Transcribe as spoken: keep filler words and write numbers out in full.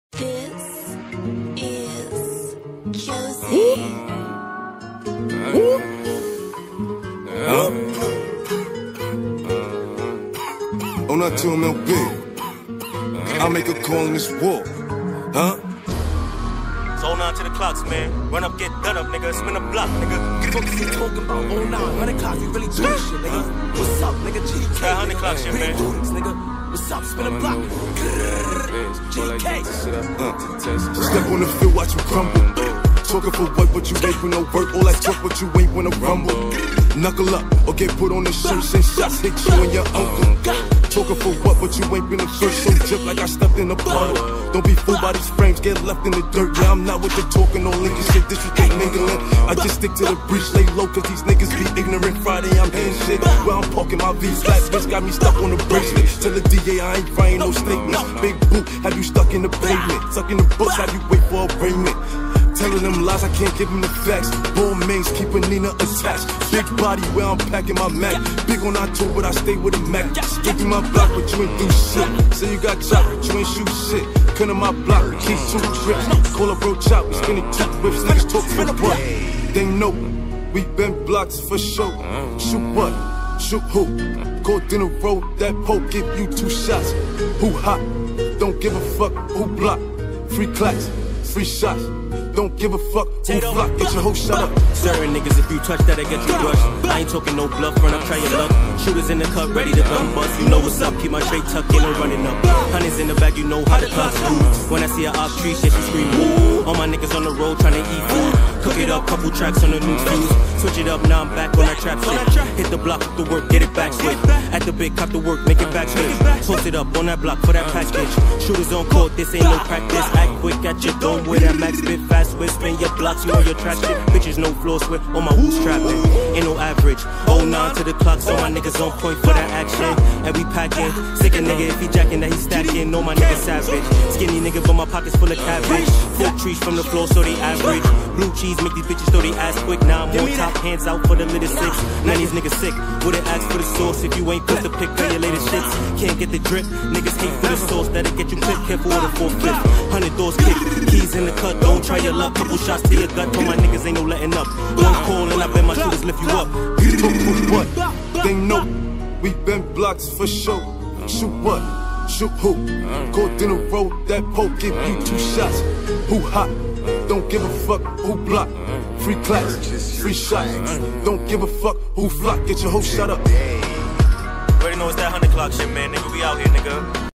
This is juicy. On that two M L B, I'll make a call in this war, huh? So hold on to the clocks, man. Run up, get done up, nigga. Spin a block, nigga. Fuck is you talking about? Oh nine, hundred clocks, we really do this shit, nigga. What's up, nigga? G K. That hundred clock shit, man. Do this, nigga. What's up? Spin a block. G K. Uh, step on the field, watch you crumble. Talking for what, but you ain't with no work. All that talk, but you ain't wanna rumble. Knuckle up, or get put on the shirt. Since shots hit you and your uncle. Talking for what, but you ain't been the first. So jip like I stepped in a puddle. Don't be fooled by these frames, get left in the dirt. Yeah, I'm not with the talking, no linking shit, disrespect mingling. I just stick to the breach, lay low, cause these niggas be ignorant. Friday, I'm hitting shit. Where I'm parking my V flat, bitch got me stuck on the bracelet. Tell the D A I ain't writing no statements. Big boot, have you stuck in the pavement? Stuck in the books, have you wait for arraignment? Telling them lies, I can't give them the facts. Bull mains, keeping Nina attached. Big body where I'm packing my Mac. Big on our tour, but I stay with a Mac. Stick in my block, but you ain't do shit. Say you got chop, but you ain't shoot shit. Cut in my block, we keep two trips. Call a bro chop, we spinning two whips. Niggas talk for what? They know we been blocks for sure. Shoot what? Shoot who? Caught in a road, that poke give you two shots. Who hot? Don't give a fuck who block. Free clacks, free shots. Don't give a fuck who flock, get your hoe shut up. Certain niggas, if you touch that, I get you rushed. I ain't talking no bluff, run up, try your luck. Shooters in the cup, ready to gun bust. You know what's up, keep my straight tucked in and running up. Hundreds in the bag, you know how the clocks move. When I see a off tree, shit, she scream woo. All my niggas on the road trying to eat food. Cook it up, couple tracks on the new fuse. Switch it up, now I'm back on that trap shit. Hit the block, the work, get it back swift. At the big cop the work, make it back swift. Post it up on that block for that package. Shooters on court, this ain't no practice. Act quick at your dome with that max spit fast with. Spin your blocks, you know your trash shit. Bitches no floor sweat on my boots trapping. Ain't no average. Oh nine to the clock, so my niggas on point for that action. And we packing. Sick a nigga if he jacking that he stacking. Know my nigga savage. Skinny nigga, but my pockets full of cabbage. Full trees from the floor, so they average. Blue cheese make these bitches throw they ass quick. Now I'm on top, hands out for the little six. Now these niggas sick. Wouldn't ask for the sauce if you ain't put the pick for your latest shits. Can't get the drip. Niggas hate for the sauce that'll get you clipped. Careful with the four flip. Hundred doors kick. Keys in the cut. Don't try your luck. Couple shots to your gut. Told my niggas ain't no letting up. One call and I bet my shooters lift you up. Talk for what? They know we been blocks for sure. Shoot what? Shoot who? Caught in a road, that poke give you two shots. Who hot? Don't give a fuck who block. Free clacks, free shots. Don't give a fuck who flock. Get your hoe shut up. Already know it's that hundred clock shit, man. Nigga, we out here, nigga.